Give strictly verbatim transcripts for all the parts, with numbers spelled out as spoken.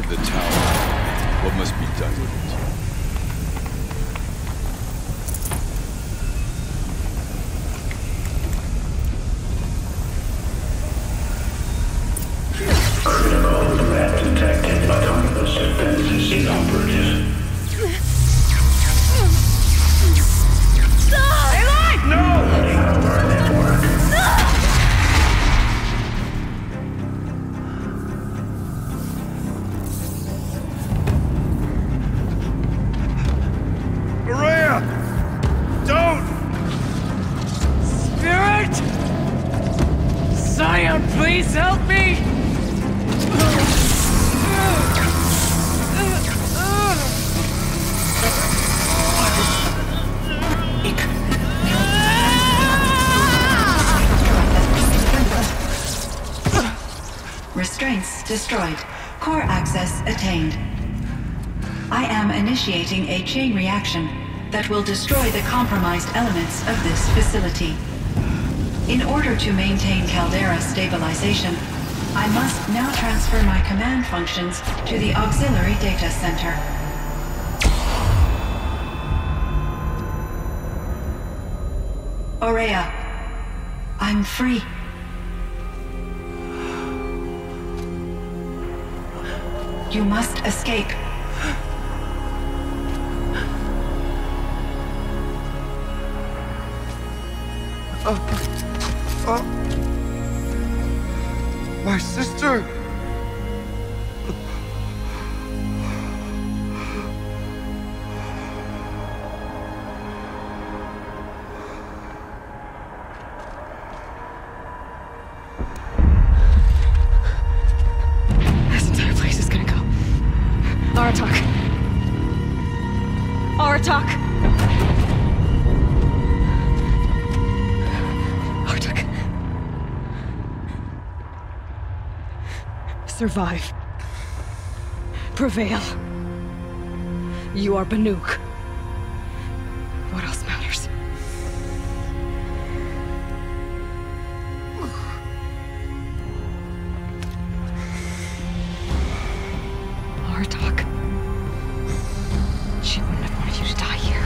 the tower. What must be done with it? Critical threat detected. Autonomous defense is inoperative. No! Running over our network. Maria! Don't! Spirit! Scion, please help me! Restraints destroyed. Core access attained. I am initiating a chain reaction that will destroy the compromised elements of this facility. In order to maintain Caldera stabilization, I must now transfer my command functions to the auxiliary data center. Aurea, I'm free. You must escape. Uh, uh, my sister! This entire place is gonna go. Aratak. Aratak! Aratak. Survive. Prevail. You are Banuk. What else matters? Aratak. She wouldn't have wanted you to die here.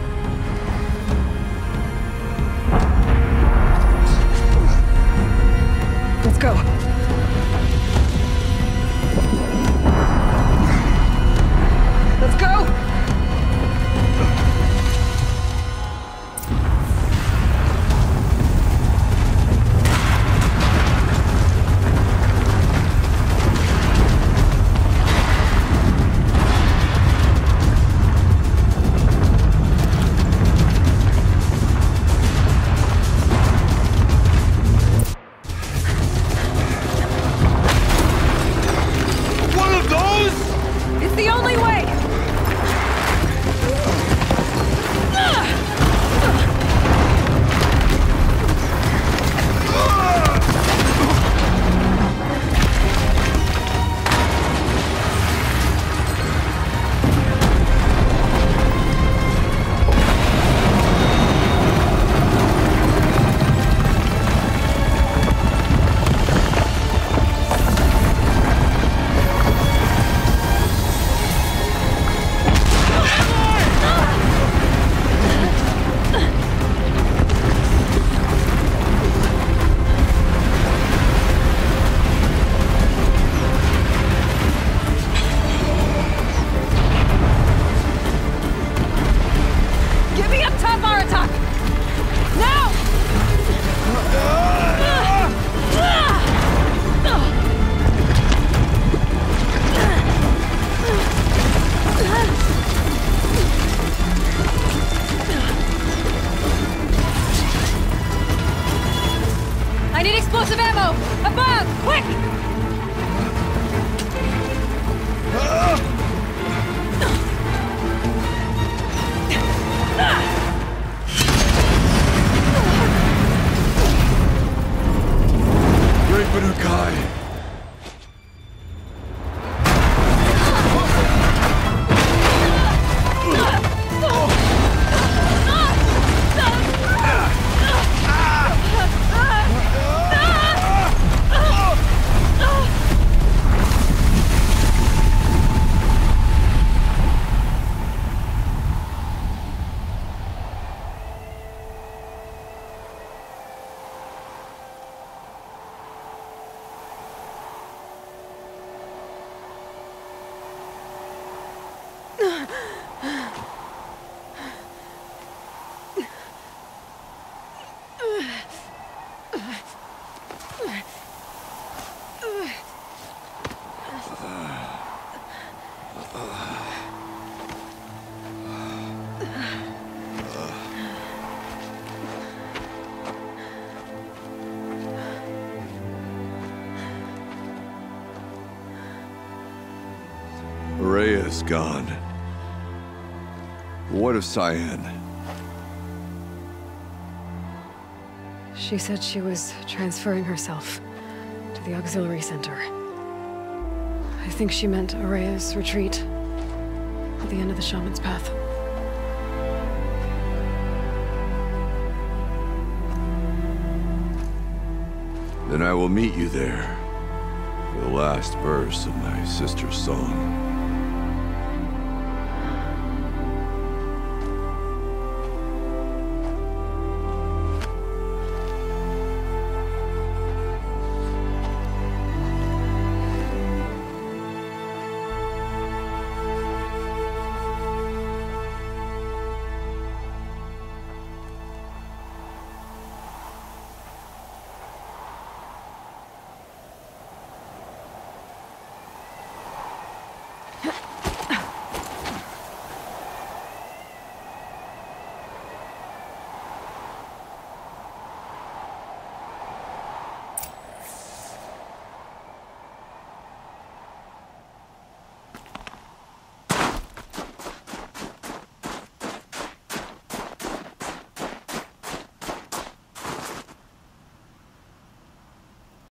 Let's go. Let's go! One of those? It's the only way! Get me up top, Aratak! Now! I need explosive ammo! Above! Quick! Great Banukai! Rhea's gone. What of Cyan? She said she was transferring herself to the auxiliary center. I think she meant Araya's retreat at the end of the Shaman's Path. Then I will meet you there for the last verse of my sister's song.